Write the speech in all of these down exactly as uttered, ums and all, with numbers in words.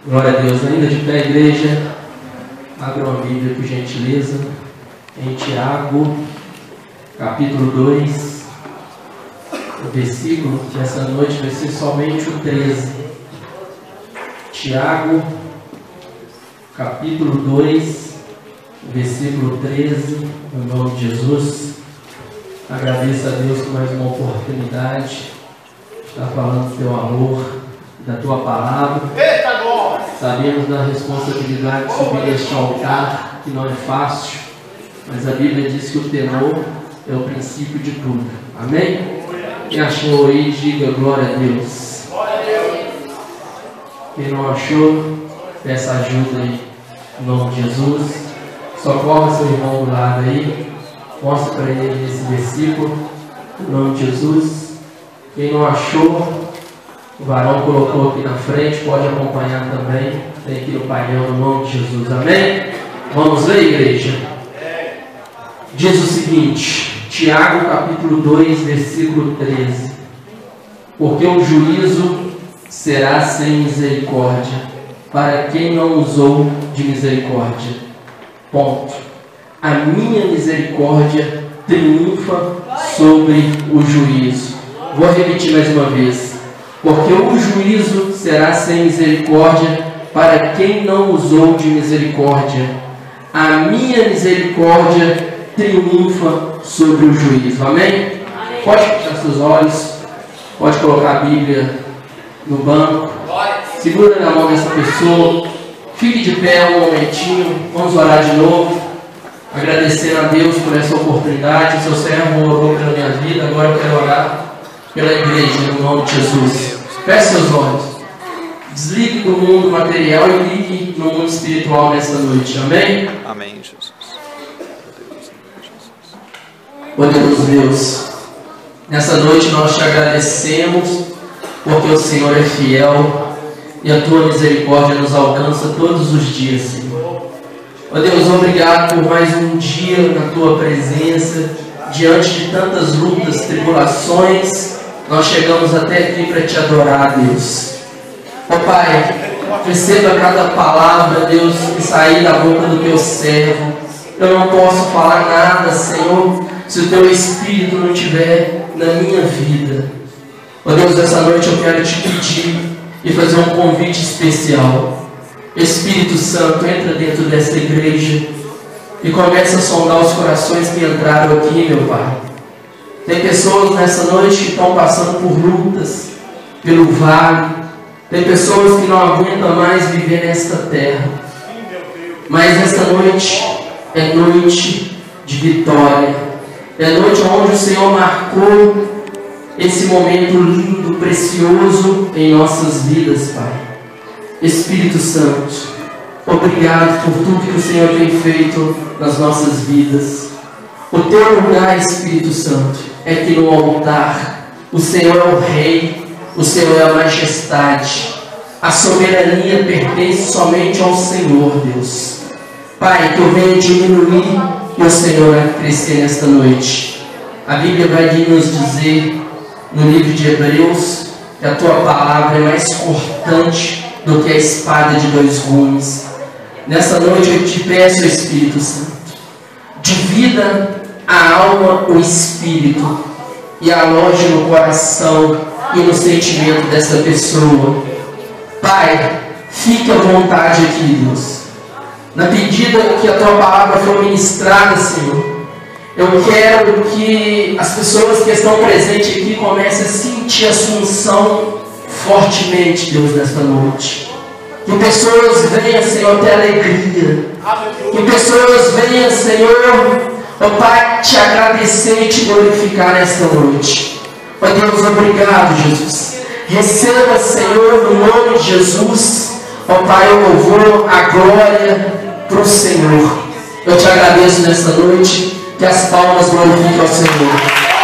Glória a Deus. Ainda de pé, igreja, abra uma Bíblia por gentileza em Tiago, capítulo dois, o versículo que essa noite vai ser somente o treze. Tiago, capítulo dois, versículo treze, no nome de Jesus. Agradeço a Deus por mais uma oportunidade de estar falando do teu amor, da tua palavra. Eita, glória! Sabemos da responsabilidade de subir este altar, que não é fácil, mas a Bíblia diz que o temor é o princípio de tudo. Amém? Quem achou aí, diga glória a Deus. Quem não achou, peça ajuda aí, em nome de Jesus. Socorra seu irmão do lado aí, mostre para ele esse versículo, em nome de Jesus. Quem não achou, o varão colocou aqui na frente, pode acompanhar também, tem aqui no painel, no nome de Jesus, amém? Vamos ler, igreja? Diz o seguinte, Tiago capítulo dois, versículo treze: porque o juízo será sem misericórdia para quem não usou de misericórdia. Ponto. A minha misericórdia triunfa sobre o juízo. Vou repetir mais uma vez. Porque o juízo será sem misericórdia para quem não usou de misericórdia. A minha misericórdia triunfa sobre o juízo. Amém? Amém. Pode fechar seus olhos. Pode colocar a Bíblia no banco. Segura na mão dessa pessoa. Fique de pé um momentinho. Vamos orar de novo. Agradecendo a Deus por essa oportunidade. O seu servo orou pela minha vida. Agora eu quero orar pela igreja, no nome de Jesus. Feche seus olhos. Desligue do mundo material e ligue no mundo espiritual nessa noite. Amém? Amém, Jesus. Poderoso Deus, nessa noite nós te agradecemos porque o Senhor é fiel e a tua misericórdia nos alcança todos os dias, Senhor. Ó Deus, obrigado por mais um dia na tua presença, diante de tantas lutas, tribulações. Nós chegamos até aqui para te adorar, Deus. Ó Pai, receba cada palavra, Deus, que sair da boca do teu servo. Eu não posso falar nada, Senhor, se o teu Espírito não estiver na minha vida. Ó Deus, essa noite eu quero te pedir e fazer um convite especial. Espírito Santo, entra dentro dessa igreja e começa a sondar os corações que entraram aqui, meu Pai. Tem pessoas nessa noite que estão passando por lutas, pelo vale. Tem pessoas que não aguentam mais viver nesta terra. Mas esta noite é noite de vitória. É noite onde o Senhor marcou esse momento lindo, precioso em nossas vidas, Pai. Espírito Santo, obrigado por tudo que o Senhor tem feito nas nossas vidas. O teu lugar, Espírito Santo, é que no altar o Senhor é o Rei, o Senhor é a majestade. A soberania pertence somente ao Senhor, Deus. Pai, que eu venha diminuir e o Senhor vai crescer nesta noite. A Bíblia vai nos dizer no livro de Hebreus que a tua palavra é mais cortante do que a espada de dois gumes. Nessa noite eu te peço, Espírito Santo, divida a alma, o espírito, e aloje no coração e no sentimento dessa pessoa. Pai, fique à vontade aqui, Deus. Na medida que a tua palavra for ministrada, Senhor, eu quero que as pessoas que estão presentes aqui comecem a sentir a sua unção fortemente, Deus, nesta noite. Que pessoas venham, Senhor, ter alegria. Que pessoas venham, Senhor, ó Pai, te agradecer e te glorificar nesta noite. Ó Deus, obrigado, Jesus. Receba, Senhor, no nome de Jesus, ó Pai, o louvor, a glória para o Senhor. Eu te agradeço nesta noite, que as palmas glorifiquem ao Senhor.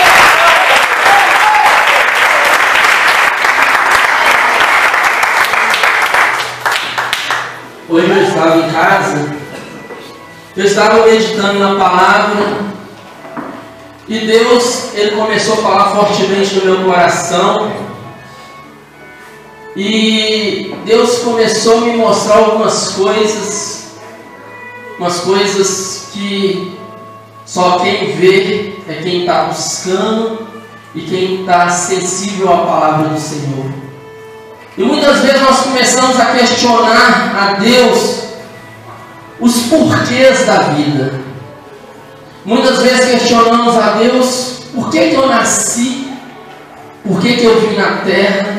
Hoje eu estava em casa. Eu estava meditando na palavra e Deus, Ele começou a falar fortemente no meu coração E Deus começou a me mostrar algumas coisas, umas coisas que só quem vê é quem está buscando e quem está sensível à palavra do Senhor. E muitas vezes nós começamos a questionar a Deus os porquês da vida. Muitas vezes questionamos a Deus: por que, que eu nasci? Por que, que eu vim na terra?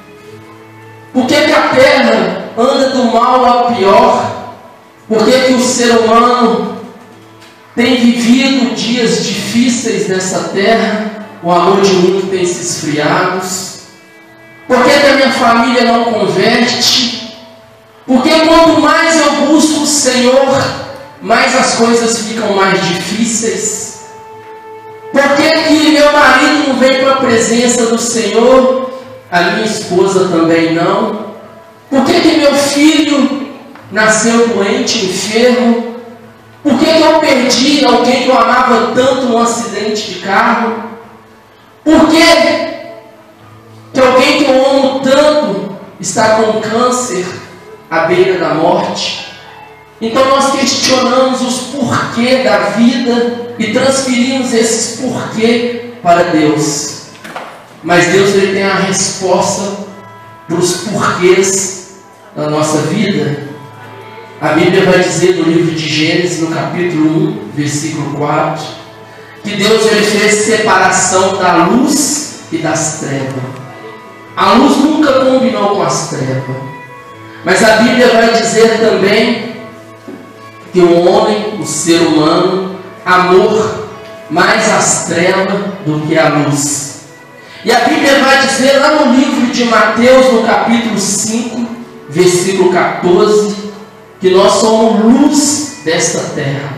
Por que, que a terra anda do mal ao pior? Por que, que o ser humano tem vivido dias difíceis nessa terra? O amor de muitos tem se esfriado. Por que, que a minha família não converte? Porque quanto mais eu busco o Senhor, mais as coisas ficam mais difíceis. Por que, que meu marido não vem para a presença do Senhor? A minha esposa também não. Por que, que meu filho nasceu doente, enfermo? Por que, que eu perdi alguém que eu amava tanto num acidente de carro? Por que, que alguém que eu amo tanto está com câncer à beira da morte? Então nós questionamos os porquês da vida e transferimos esses porquês para Deus. Mas Deus ele tem a resposta para os porquês da nossa vida. A Bíblia vai dizer no livro de Gênesis, no capítulo um, versículo quatro, que Deus ele fez separação da luz e das trevas. A luz nunca combinou com as trevas. Mas a Bíblia vai dizer também que o homem, o ser humano, amou mais as trevas do que a luz. E a Bíblia vai dizer lá no livro de Mateus, no capítulo cinco, versículo quatorze, que nós somos luz desta terra.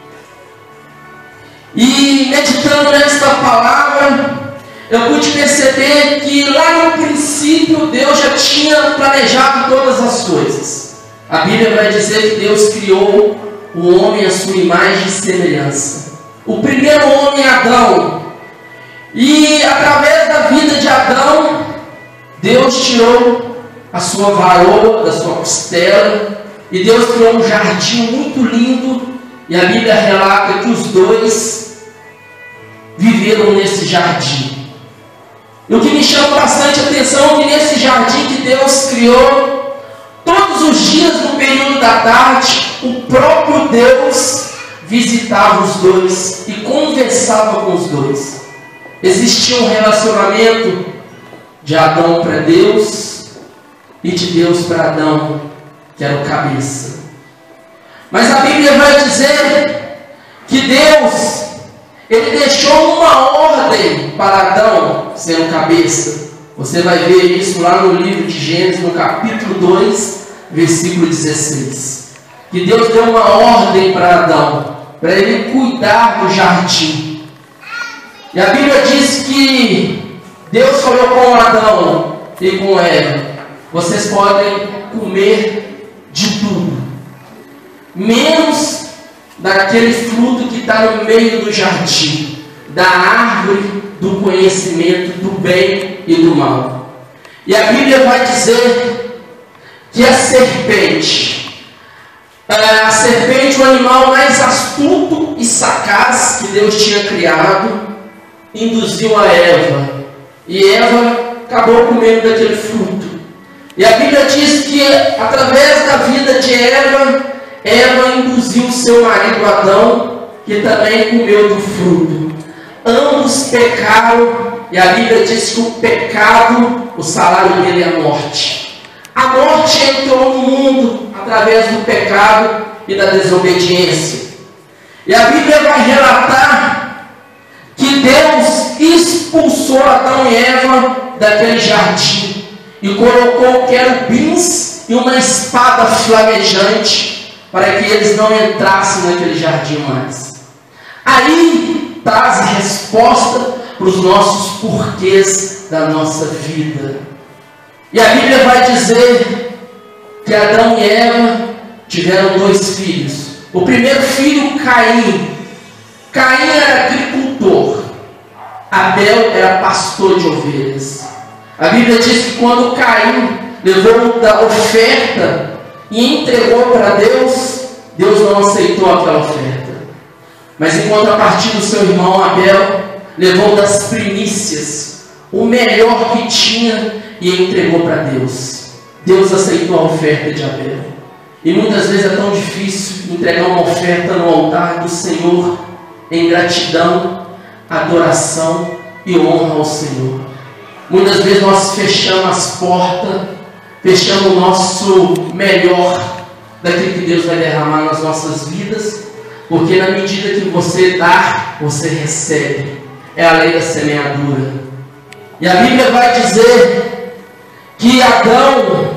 E meditando nesta palavra, eu pude perceber que lá no princípio Deus já tinha planejado todas as coisas. A Bíblia vai dizer que Deus criou o homem à sua imagem e semelhança. O primeiro homem, Adão. E através da vida de Adão, Deus tirou a sua varoa da sua costela e Deus criou um jardim muito lindo. E a Bíblia relata que os dois viveram nesse jardim. E o que me chama bastante atenção é que nesse jardim que Deus criou, todos os dias no período da tarde, o próprio Deus visitava os dois e conversava com os dois. Existia um relacionamento de Adão para Deus e de Deus para Adão, que era o cabeça. Mas a Bíblia vai dizer que Deus, ele deixou uma ordem para Adão ser o cabeça. Você vai ver isso lá no livro de Gênesis, no capítulo dois, versículo dezesseis. Que Deus deu uma ordem para Adão, para ele cuidar do jardim. E a Bíblia diz que Deus falou com Adão e com Eva: vocês podem comer de tudo, menos daquele fruto que está no meio do jardim, da árvore do conhecimento do bem e do mal. E a Bíblia vai dizer que a serpente, a serpente, o animal mais astuto e sagaz que Deus tinha criado, induziu a Eva, e Eva acabou comendo daquele fruto. E a Bíblia diz que através da vida de Eva, Eva induziu seu marido Adão, que também comeu do fruto. Ambos pecaram, e a Bíblia diz que o pecado, o salário dele é a morte. A morte entrou no mundo através do pecado e da desobediência. E a Bíblia vai relatar que Deus expulsou Adão e Eva daquele jardim e colocou querubins e uma espada flamejante para que eles não entrassem naquele jardim mais. Aí traz a resposta para os nossos porquês da nossa vida. E a Bíblia vai dizer que Adão e Eva tiveram dois filhos. O primeiro filho, Caim. Caim era agricultor, Abel era pastor de ovelhas. A Bíblia diz que quando Caim levou da oferta e entregou para Deus, Deus não aceitou aquela oferta. Mas em contrapartida, o seu irmão Abel levou das primícias o melhor que tinha e entregou para Deus. Deus aceitou a oferta de Abel. E muitas vezes é tão difícil entregar uma oferta no altar do Senhor em gratidão, adoração e honra ao Senhor. Muitas vezes nós fechamos as portas, fechamos o nosso melhor daquilo que Deus vai derramar nas nossas vidas, porque na medida que você dá, você recebe. É a lei da semeadura. E a Bíblia vai dizer que Adão,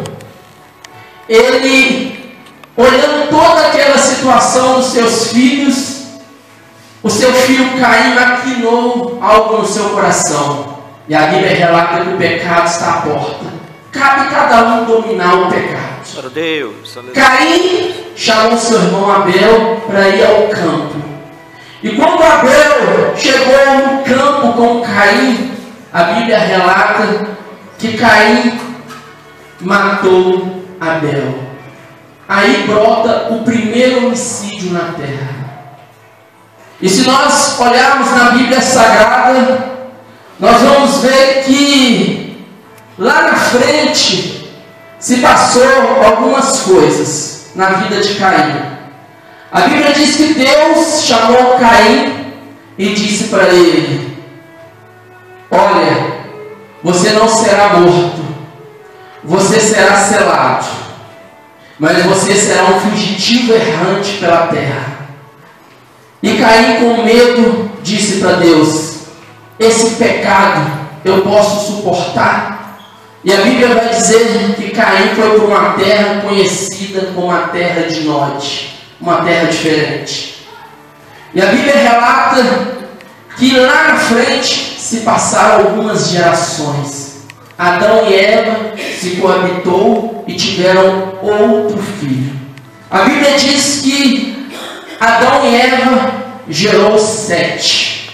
ele, olhando toda aquela situação dos seus filhos, o seu filho Caim maquinou algo no seu coração. E a Bíblia relata que o pecado está à porta. Cabe cada um dominar o pecado. Deus, Caim chamou seu irmão Abel para ir ao campo. E quando Abel chegou no campo com Caim, a Bíblia relata que Caim matou Abel. Aí brota o primeiro homicídio na terra. E se nós olharmos na Bíblia Sagrada, nós vamos ver que lá na frente se passou algumas coisas na vida de Caim. A Bíblia diz que Deus chamou Caim e disse para ele: olha, você não será morto, você será selado, mas você será um fugitivo errante pela terra. E Caim, com medo, disse para Deus: esse pecado eu posso suportar? E a Bíblia vai dizer que Caim foi para uma terra conhecida como a terra de Nod, uma terra diferente. E a Bíblia relata que lá na frente se passaram algumas gerações. Adão e Eva se coabitou e tiveram outro filho. A Bíblia diz que Adão e Eva gerou Sete.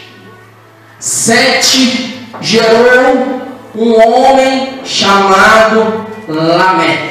Sete gerou um homem chamado Lameque.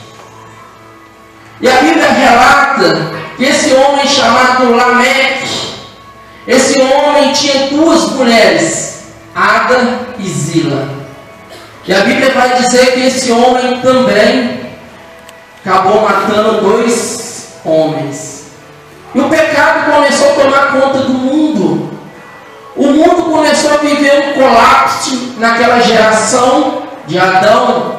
E a Bíblia relata que esse homem chamado Lameque, esse homem tinha duas mulheres, Ada e Zila. E a Bíblia vai dizer que esse homem também acabou matando dois homens. E o pecado começou a tomar conta do mundo. O mundo começou a viver um colapso naquela geração de Adão.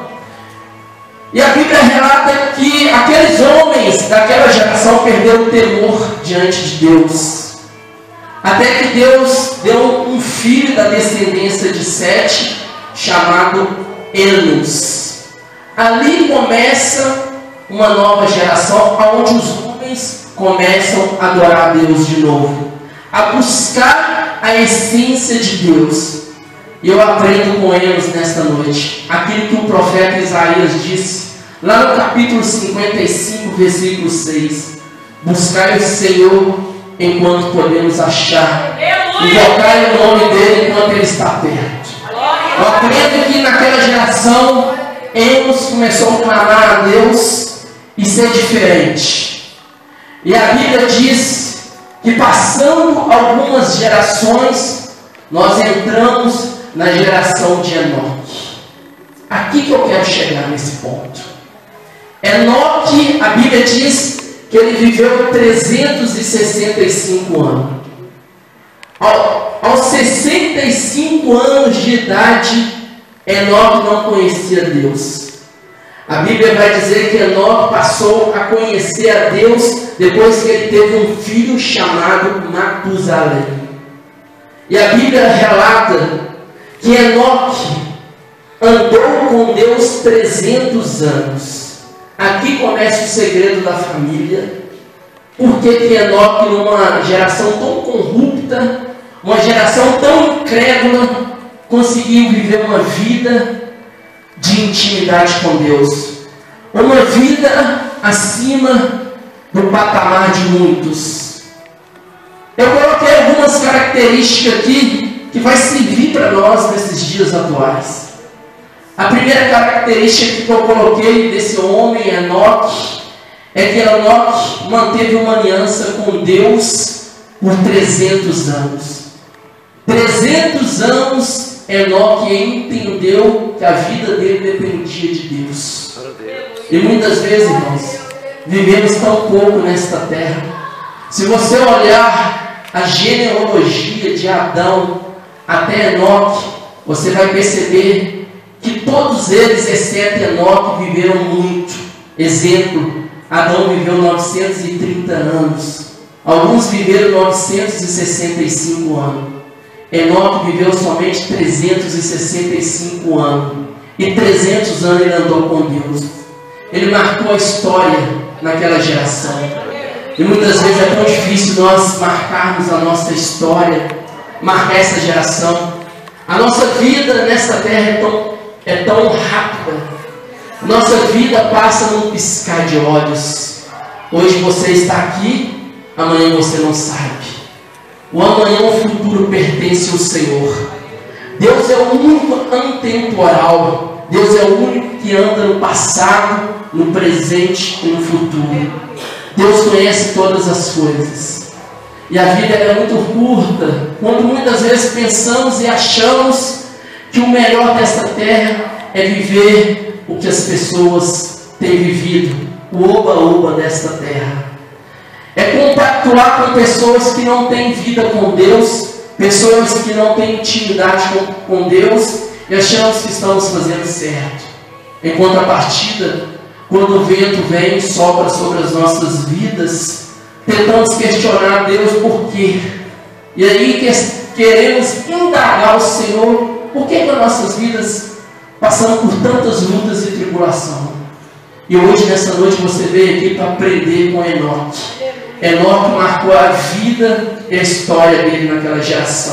E a Bíblia relata que aqueles homens daquela geração perderam o temor diante de Deus. Até que Deus deu um filho da descendência de Sete, chamado Enos. Ali começa uma nova geração, onde os homens começam a adorar a Deus de novo, a buscar a essência de Deus. E eu aprendo com Enos nesta noite aquilo que o profeta Isaías disse lá no capítulo cinquenta e cinco, versículo seis: buscai o Senhor enquanto podemos achar, invocai o nome dele enquanto ele está perto. Eu aprendo que naquela geração Enos começou a clamar a Deus e ser diferente. E a Bíblia diz que, passando algumas gerações, nós entramos na geração de Enoque. Aqui que eu quero chegar nesse ponto. Enoque, a Bíblia diz que ele viveu trezentos e sessenta e cinco anos. Ao, aos sessenta e cinco anos de idade, Enoque não conhecia Deus. A Bíblia vai dizer que Enoque passou a conhecer a Deus depois que ele teve um filho chamado Matusalém. E a Bíblia relata que Enoque andou com Deus trezentos anos. Aqui começa o segredo da família. Por que que Enoque, numa geração tão corrupta, uma geração tão incrédula, conseguiu viver uma vida de intimidade com Deus? Uma vida acima do patamar de muitos. Eu coloquei algumas características aqui que vai servir para nós nesses dias atuais. A primeira característica que eu coloquei desse homem, Enoque, é que Enoque manteve uma aliança com Deus por trezentos anos. trezentos anos Enoque entendeu que a vida dele dependia de Deus. E muitas vezes, irmãos, vivemos tão pouco nesta terra. Se você olhar a genealogia de Adão até Enoque, você vai perceber que todos eles, exceto Enoque, viveram muito. Exemplo, Adão viveu novecentos e trinta anos. Alguns viveram novecentos e sessenta e cinco anos. Enoque viveu somente trezentos e sessenta e cinco anos. E trezentos anos ele andou com Deus. Ele marcou a história naquela geração. E muitas vezes é tão difícil nós marcarmos a nossa história, marcar essa geração. A nossa vida nessa terra é tão, é tão rápida. Nossa vida passa num piscar de olhos. Hoje você está aqui, amanhã você não sabe. O amanhã, o futuro pertence ao Senhor. Deus é o único antemporal. Deus é o único que anda no passado, no presente e no futuro. Deus conhece todas as coisas. E a vida é muito curta, quando muitas vezes pensamos e achamos que o melhor desta terra é viver o que as pessoas têm vivido, o oba-oba desta terra. É compactuar com pessoas que não têm vida com Deus, pessoas que não têm intimidade com, com Deus, e achamos que estamos fazendo certo. Em contrapartida, quando o vento vem e sopra sobre as nossas vidas, tentamos questionar Deus por quê. E aí que, queremos indagar o Senhor, por que que as nossas vidas passamos por tantas lutas e tribulação. E hoje, nessa noite, você veio aqui para aprender com Enoque. Enoque marcou a vida e a história dele naquela geração.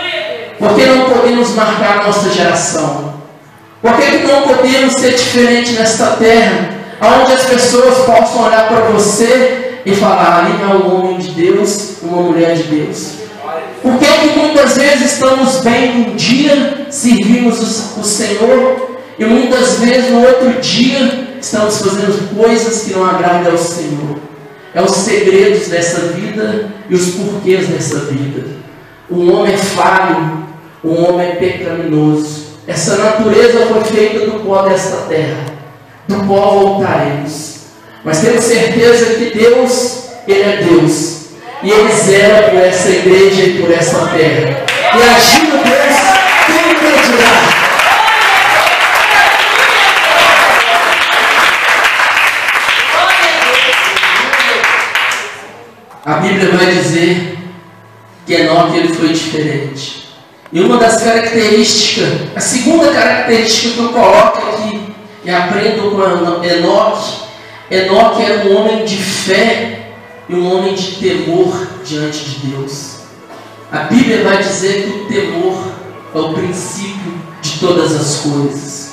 Por que não podemos marcar a nossa geração? Por que não podemos ser diferente nesta terra, onde as pessoas possam olhar para você e falar, ali é um homem de Deus, uma mulher de Deus? Por que que muitas vezes estamos bem um dia, servimos o, o Senhor, e muitas vezes no outro dia estamos fazendo coisas que não agradam ao Senhor? É os segredos dessa vida e os porquês dessa vida. O homem é falho, o homem é pecaminoso. Essa natureza foi feita do pó desta terra. Do pó voltaremos. Mas temos certeza que Deus, Ele é Deus. E Ele zela por essa igreja e por essa terra. E agindo Deus, quem impedirá? A Bíblia vai dizer que Enoque ele foi diferente. E uma das características, a segunda característica que eu coloco aqui e aprendo com Enoque, Enoque era um homem de fé e um homem de temor diante de Deus. A Bíblia vai dizer que o temor é o princípio de todas as coisas.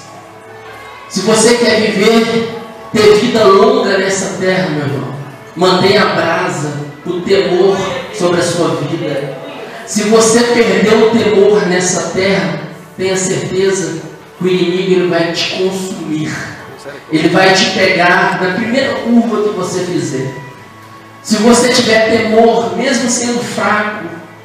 Se você quer viver, ter vida longa nessa terra, meu irmão, mantenha a brasa, o temor sobre a sua vida. Se você perdeu o temor nessa terra, tenha certeza que o inimigo ele vai te consumir. Ele vai te pegar na primeira curva que você fizer. Se você tiver temor, mesmo sendo fraco,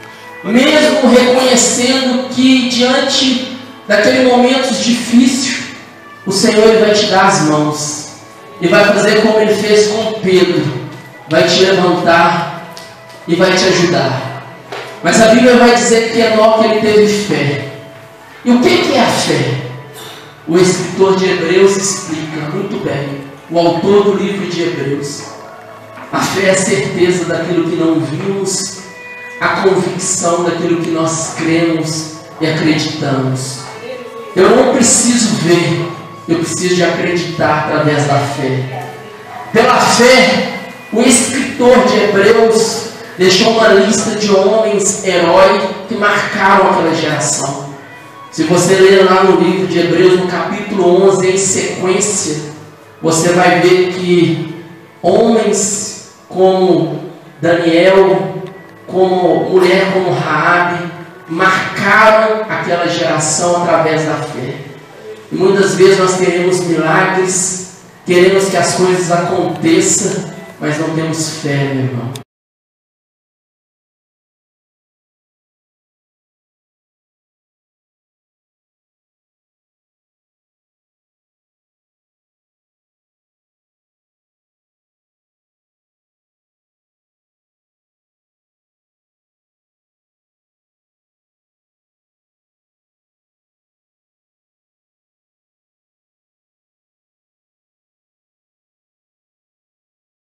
mesmo reconhecendo que diante daquele momento difícil, o Senhor ele vai te dar as mãos. E vai fazer como ele fez com Pedro. Vai te levantar e vai te ajudar. Mas a Bíblia vai dizer que Enoque ele teve fé. E o que é a fé? O escritor de Hebreus explica muito bem. O autor do livro de Hebreus. A fé é a certeza daquilo que não vimos, a convicção daquilo que nós cremos e acreditamos. Eu não preciso ver, eu preciso de acreditar através da fé. Pela fé, o escritor de Hebreus deixou uma lista de homens heróis que marcaram aquela geração. Se você ler lá no livro de Hebreus, no capítulo onze, em sequência, você vai ver que homens como Daniel, como mulher como Raabe, marcaram aquela geração através da fé. E muitas vezes nós queremos milagres, queremos que as coisas aconteçam, mas não temos fé, meu irmão.